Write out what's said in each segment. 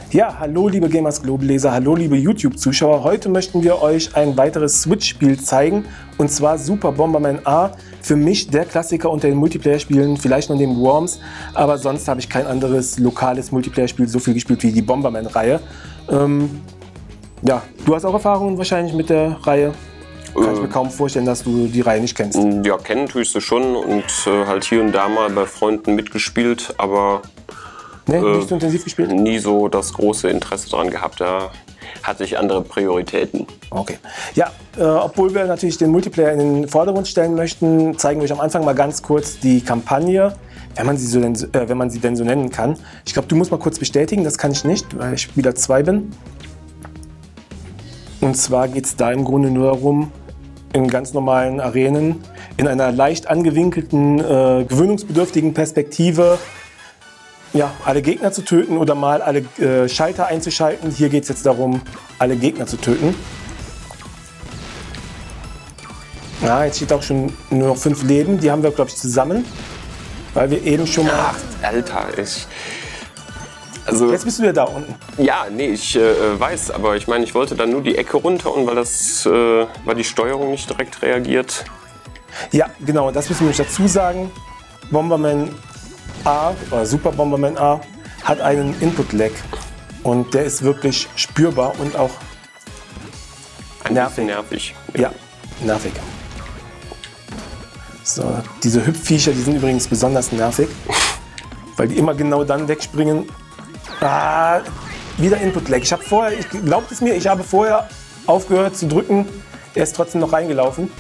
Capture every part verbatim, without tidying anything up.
Ja, hallo liebe Gamers Global Leser, hallo liebe YouTube-Zuschauer. Heute möchten wir euch ein weiteres Switch-Spiel zeigen, und zwar Super Bomberman A. Für mich der Klassiker unter den Multiplayer-Spielen, vielleicht noch neben Worms, aber sonst habe ich kein anderes lokales Multiplayer-Spiel so viel gespielt wie die Bomberman-Reihe. Ähm, ja, du hast auch Erfahrungen wahrscheinlich mit der Reihe. Kann ich mir kaum vorstellen, dass du die Reihe nicht kennst. Ja, kennen tue ich sie schon und äh, halt hier und da mal bei Freunden mitgespielt, aber Nee, äh, nicht so intensiv gespielt? nie so das große Interesse daran gehabt. Da hatte ich andere Prioritäten. Okay. Ja, äh, obwohl wir natürlich den Multiplayer in den Vordergrund stellen möchten, zeigen wir euch am Anfang mal ganz kurz die Kampagne, wenn man sie, so denn, äh, wenn man sie denn so nennen kann. Ich glaube, du musst mal kurz bestätigen, das kann ich nicht, weil ich Spieler zwei bin. Und zwar geht es da im Grunde nur darum, in ganz normalen Arenen, in einer leicht angewinkelten, äh, gewöhnungsbedürftigen Perspektive, ja, alle Gegner zu töten oder mal alle äh, Schalter einzuschalten. Hier geht es jetzt darum, alle Gegner zu töten. Ja, jetzt steht auch schon nur noch fünf Leben. Die haben wir, glaube ich, zusammen. Weil wir eben schon mal... Ach, Alter, ich... Also, jetzt bist du wieder da unten. Ja, nee, ich äh, weiß, aber ich meine, ich wollte dann nur die Ecke runter und weil das, äh, weil die Steuerung nicht direkt reagiert. Ja, genau, das müssen wir nämlich dazu sagen. Bomberman A, oder Super Bomberman A, hat einen Input-Lag. Und der ist wirklich spürbar und auch Ein nervig. bisschen nervig. Ja, nervig. So, diese Hüpfviecher, die sind übrigens besonders nervig, weil die immer genau dann wegspringen. Ah, wieder Input-Lag. Ich habe vorher, ich glaubt es mir, ich habe vorher aufgehört zu drücken. Er ist trotzdem noch reingelaufen.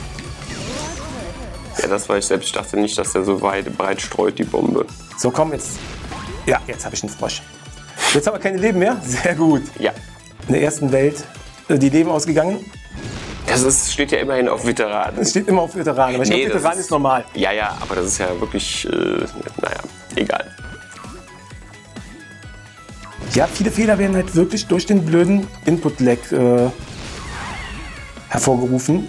Ja, das war ich selbst. Ich dachte nicht, dass der so weit breit streut, die Bombe. So, komm jetzt. Ja, jetzt habe ich einen Frosch. Jetzt haben wir keine Leben mehr. Sehr gut. Ja. In der ersten Welt äh, die Leben ausgegangen. Das ist, steht ja immerhin auf Veteranen. Es steht immer auf Veteranen, aber ich Nee, glaube, das Veteran ist, ist normal. Ja, ja, aber das ist ja wirklich, äh, naja, egal. Ja, viele Fehler werden halt wirklich durch den blöden Input-Lag äh, hervorgerufen.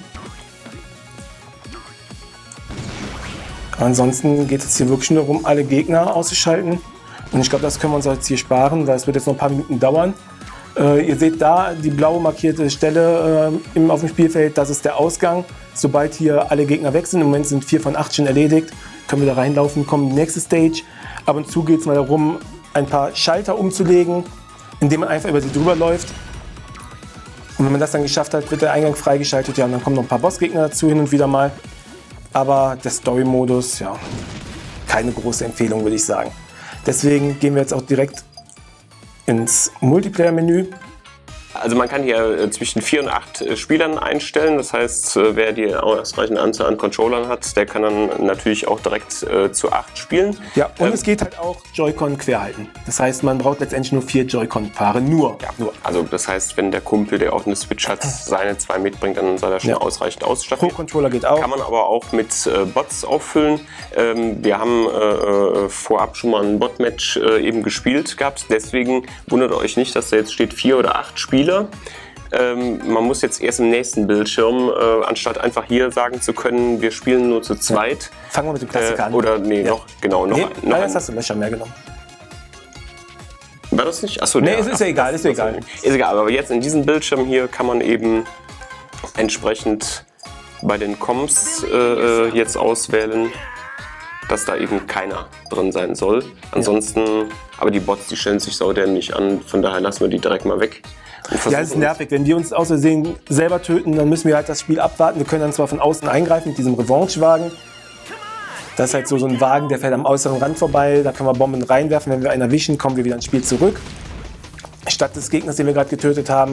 Ansonsten geht es hier wirklich nur darum, alle Gegner auszuschalten. Und ich glaube, das können wir uns jetzt hier sparen, weil es wird jetzt noch ein paar Minuten dauern. Äh, ihr seht da die blau markierte Stelle äh, im, auf dem Spielfeld, das ist der Ausgang. Sobald hier alle Gegner weg sind, im Moment sind vier von acht schon erledigt, können wir da reinlaufen, kommen in die nächste Stage. Ab und zu geht es mal darum, ein paar Schalter umzulegen, indem man einfach über sie drüber läuft. Und wenn man das dann geschafft hat, wird der Eingang freigeschaltet. Ja, und dann kommen noch ein paar Bossgegner dazu hin und wieder mal. Aber der Story-Modus, ja, keine große Empfehlung, würde ich sagen. Deswegen gehen wir jetzt auch direkt ins Multiplayer-Menü. Also man kann hier äh, zwischen vier und acht äh, Spielern einstellen. Das heißt, äh, wer die ausreichende Anzahl an Controllern hat, der kann dann natürlich auch direkt äh, zu acht spielen. Ja, und ähm, es geht halt auch Joy-Con querhalten. Das heißt, man braucht letztendlich nur vier Joy-Con-Paare. Nur. Ja, nur. Also das heißt, wenn der Kumpel, der auch eine Switch hat, seine zwei mitbringt, dann soll er schon Ja. ausreichend ausstatten. Pro-Controller geht auch. Kann man aber auch mit äh, Bots auffüllen. Ähm, wir haben äh, äh, vorab schon mal ein Bot-Match äh, eben gespielt gehabt. Deswegen wundert euch nicht, dass da jetzt steht vier oder acht Spieler. Ähm, man muss jetzt erst im nächsten Bildschirm, äh, anstatt einfach hier sagen zu können, wir spielen nur zu zweit. Ja. Fangen wir mit dem Klassiker äh, an. Oder nee, Ja. noch, genau, noch, Nee, noch nein, ein, jetzt hast du Löcher mehr genommen. War das nicht? Achso, Nee, der- es ist ja egal, ist ja egal. Ist egal, aber jetzt in diesem Bildschirm hier kann man eben entsprechend bei den Comms äh, jetzt auswählen, dass da eben keiner drin sein soll. Ansonsten, aber die Bots, die stellen sich saudämlich an, von daher lassen wir die direkt mal weg. Ja, das ist nervig. Wenn wir uns aus Versehen selber töten, dann müssen wir halt das Spiel abwarten. Wir können dann zwar von außen eingreifen mit diesem Revanche-Wagen. Das ist halt so, so ein Wagen, der fährt am äußeren Rand vorbei. Da können wir Bomben reinwerfen. Wenn wir einen erwischen, kommen wir wieder ins Spiel zurück. Statt des Gegners, den wir gerade getötet haben.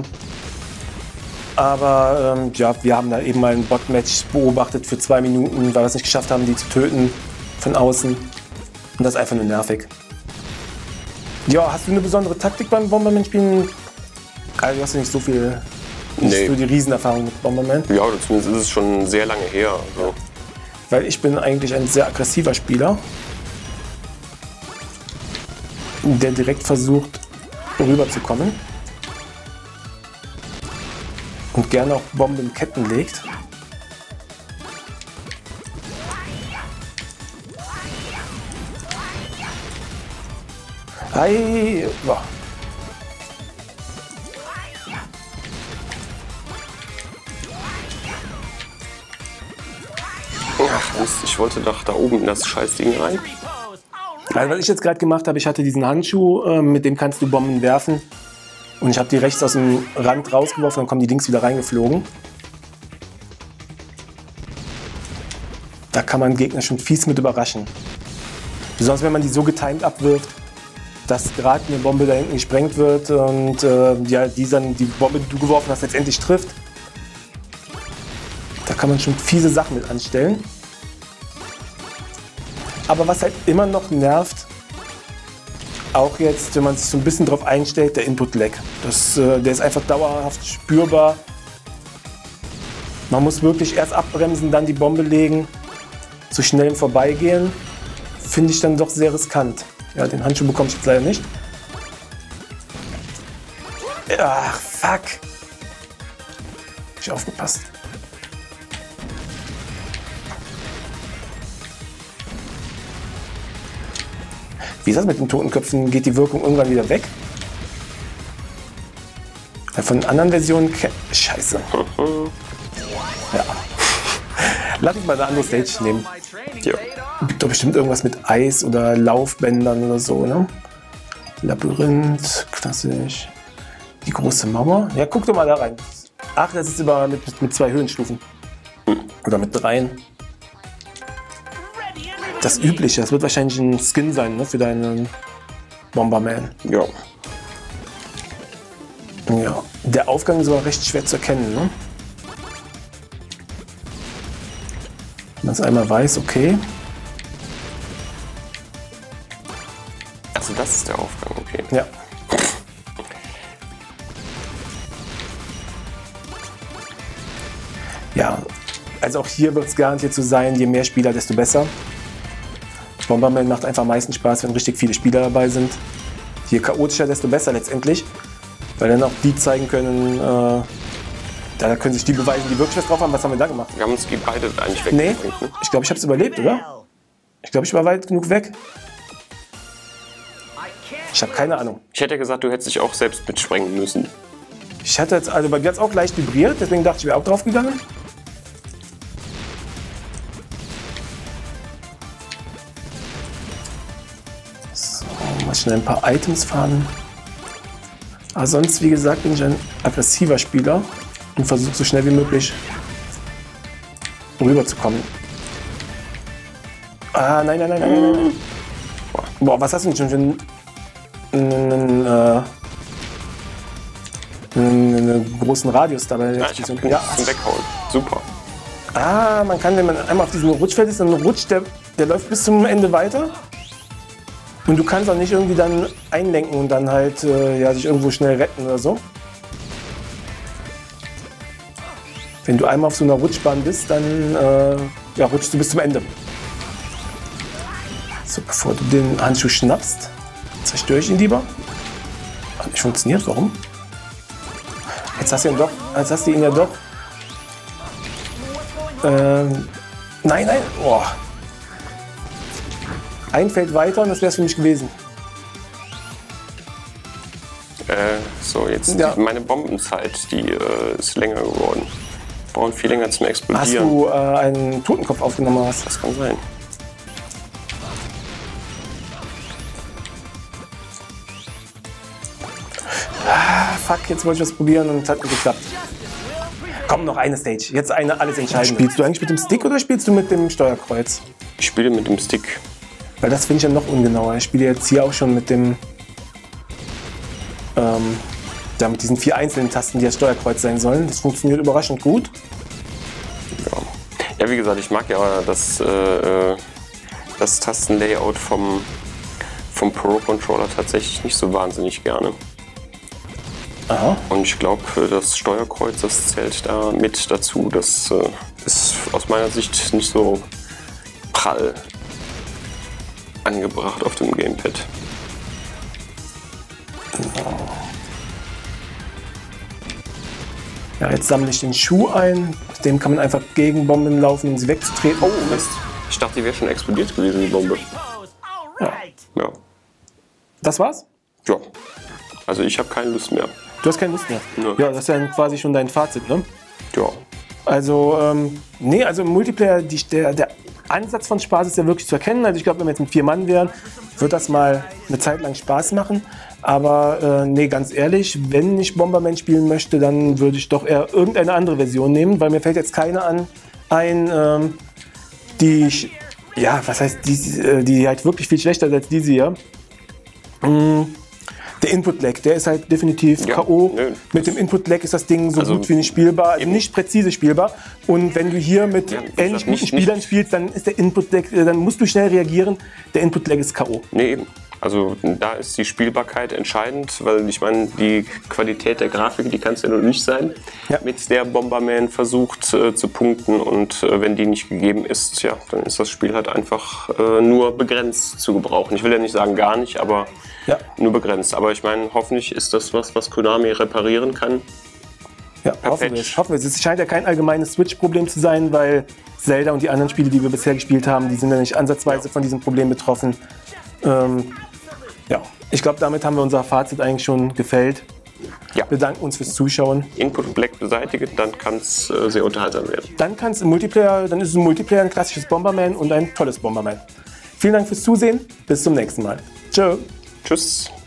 Aber ähm, ja, wir haben da eben mal ein Bot-Match beobachtet für zwei Minuten, weil wir es nicht geschafft haben, die zu töten von außen. Und das ist einfach nur nervig. Ja, hast du eine besondere Taktik beim Bomberman-Spielen? Also, du hast ja nicht so viel, nicht Nee. so die Riesenerfahrung mit Bomberman. Ja, oder zumindest ist es schon sehr lange her. Also. Weil ich bin eigentlich ein sehr aggressiver Spieler, der direkt versucht, rüberzukommen. Und gerne auch Bombenketten legt. Ei, boah. Mist, ich wollte doch da oben in das Scheißding rein. Also was ich jetzt gerade gemacht habe, ich hatte diesen Handschuh, äh, mit dem kannst du Bomben werfen. Und ich habe die rechts aus dem Rand rausgeworfen, dann kommen die links wieder reingeflogen. Da kann man Gegner schon fies mit überraschen. Besonders wenn man die so getimed abwirft, dass gerade eine Bombe da hinten gesprengt wird und äh, ja, die, dann, die Bombe, die du geworfen hast, letztendlich trifft. Da kann man schon fiese Sachen mit anstellen. Aber was halt immer noch nervt, auch jetzt, wenn man sich so ein bisschen drauf einstellt, der Input-Lag. Das, äh, der ist einfach dauerhaft spürbar. Man muss wirklich erst abbremsen, dann die Bombe legen. So schnell im Vorbeigehen finde ich dann doch sehr riskant. Ja, den Handschuh bekomme ich jetzt leider nicht. Ach, fuck. Hab ich aufgepasst. Wie ist das mit den Totenköpfen? Geht die Wirkung irgendwann wieder weg? Von anderen Versionen... Scheiße. Ja. Lass uns mal eine andere Stage nehmen. Ja. Gibt doch bestimmt irgendwas mit Eis oder Laufbändern oder so, ne? Labyrinth, klassisch. Die große Mauer. Ja, guck doch mal da rein. Ach, das ist über mit, mit zwei Höhenstufen. Oder mit dreien. Das Übliche, das wird wahrscheinlich ein Skin sein, ne, für deinen Bomberman. Ja. Ja. Der Aufgang ist aber recht schwer zu erkennen, ne? Wenn man es einmal weiß, okay. Also das ist der Aufgang, okay. Ja. Ja, also auch hier wird es garantiert so sein, je mehr Spieler, desto besser. Bomberman macht einfach am meisten Spaß, wenn richtig viele Spieler dabei sind. Je chaotischer, desto besser letztendlich. Weil dann auch die zeigen können, äh, da können sich die beweisen, die wirklich was drauf haben. Was haben wir da gemacht? Wir haben uns die beide eigentlich Nee, weggesprengt, ne? ich glaube, ich habe es überlebt, oder? Ich glaube, ich war weit genug weg. Ich habe keine Ahnung. Ich hätte gesagt, du hättest dich auch selbst mitsprengen müssen. Ich hatte jetzt, also bei mir hat es auch leicht vibriert, deswegen dachte ich, ich wäre auch drauf gegangen. So, mal schnell ein paar Items fahren. Aber sonst, wie gesagt, bin ich ein aggressiver Spieler und versuche so schnell wie möglich rüberzukommen. Ah, nein, nein, nein, nein, nein. Boah, was hast du denn schon für einen, einen, äh, einen, einen großen Radius dabei? Ja, ich hab den ja. Weghauen. Super. Ah, man kann, wenn man einmal auf diesem Rutschfeld ist, dann rutscht der, der läuft bis zum Ende weiter. Und du kannst auch nicht irgendwie dann einlenken und dann halt äh, ja, sich irgendwo schnell retten oder so. Wenn du einmal auf so einer Rutschbahn bist, dann äh, ja, rutschst du bis zum Ende. So, bevor du den Handschuh schnappst, zerstöre ich ihn lieber. Hat nicht funktioniert, warum? Jetzt hast du ihn doch, jetzt hast du ihn ja doch. Ähm, nein, nein, boah. Ein Feld weiter und das wäre es für mich gewesen. Äh, so, jetzt Ja. die, meine Bombenzeit, die äh, ist länger geworden. Brauchen viel länger zum Hast Explodieren. du äh, einen Totenkopf aufgenommen? Hast? Das kann sein. Ah, fuck, jetzt wollte ich was probieren und es hat nicht geklappt. Komm, noch eine Stage. Jetzt eine alles entscheidende. Spielst du eigentlich mit dem Stick oder spielst du mit dem Steuerkreuz? Ich spiele mit dem Stick. Weil das finde ich ja noch ungenauer. Ich spiele jetzt hier auch schon mit dem, ähm, ja, mit diesen vier einzelnen Tasten, die das Steuerkreuz sein sollen. Das funktioniert überraschend gut. Ja, ja wie gesagt, ich mag ja das, äh, das Tastenlayout vom, vom Pro-Controller tatsächlich nicht so wahnsinnig gerne. Aha. Und ich glaube, das Steuerkreuz, das zählt da mit dazu. Das äh, ist aus meiner Sicht nicht so prall angebracht auf dem Gamepad. Ja, jetzt sammle ich den Schuh ein. Mit dem kann man einfach gegen Bomben laufen, um sie wegzutreten. Oh Mist, ich dachte, die wäre schon explodiert gewesen, die Bombe. Ja. Ja. Das war's? Ja. Also ich habe keine Lust mehr. Du hast keine Lust mehr. Nö. Ja, das ist ja quasi schon dein Fazit, ne? Ja. Also, ähm, nee, also im Multiplayer, die, der, der Ansatz von Spaß ist ja wirklich zu erkennen. Also ich glaube, wenn wir jetzt mit vier Mann wären, wird das mal eine Zeit lang Spaß machen. Aber äh, nee, ganz ehrlich, wenn ich Bomberman spielen möchte, dann würde ich doch eher irgendeine andere Version nehmen, weil mir fällt jetzt keine an, ein, ähm, die ich, ja, was heißt, die, die halt wirklich viel schlechter ist als diese hier. Mm. Der Input-Lag, der ist halt definitiv Ja, K O. nö. Mit dem Input-Lag ist das Ding so Also, gut wie nicht spielbar, also eben. nicht präzise spielbar. Und wenn du hier mit Ja, wie gesagt, ähnlich guten nicht- Spielern nicht- spielst, dann ist der Input-Lag, äh, dann musst du schnell reagieren. Der Input-Lag ist K O. Nee, eben. Also da ist die Spielbarkeit entscheidend, weil ich meine, die Qualität der Grafik, die kann es ja nur nicht sein, Ja. mit der Bomberman versucht äh, zu punkten, und äh, wenn die nicht gegeben ist, ja, dann ist das Spiel halt einfach äh, nur begrenzt zu gebrauchen. Ich will ja nicht sagen gar nicht, aber Ja. nur begrenzt. Aber ich meine, hoffentlich ist das was, was Konami reparieren kann. Ja, hoffen wir Patch. es. Hoffen wir es. Es scheint ja kein allgemeines Switch-Problem zu sein, weil Zelda und die anderen Spiele, die wir bisher gespielt haben, die sind ja nicht ansatzweise von diesem Problem betroffen. Ähm, ja, ich glaube, damit haben wir unser Fazit eigentlich schon gefällt. Ja. Bedanken uns fürs Zuschauen. Input Black beseitigen, dann kann es äh, sehr unterhaltsam werden. Dann kann es im Multiplayer, dann ist es im Multiplayer ein klassisches Bomberman und ein tolles Bomberman. Vielen Dank fürs Zusehen. Bis zum nächsten Mal. Tschö. Tschüss.